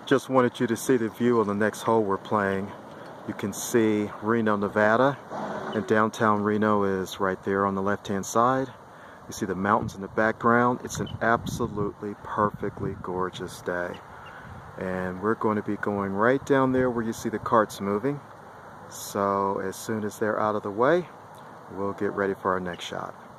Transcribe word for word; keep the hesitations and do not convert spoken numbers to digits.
Just wanted you to see the view on the next hole we're playing. You can see Reno, Nevada, and downtown Reno is right there on the left-hand side. You see the mountains in the background. It's an absolutely perfectly gorgeous day. And we're going to be going right down there where you see the carts moving. So as soon as they're out of the way, we'll get ready for our next shot.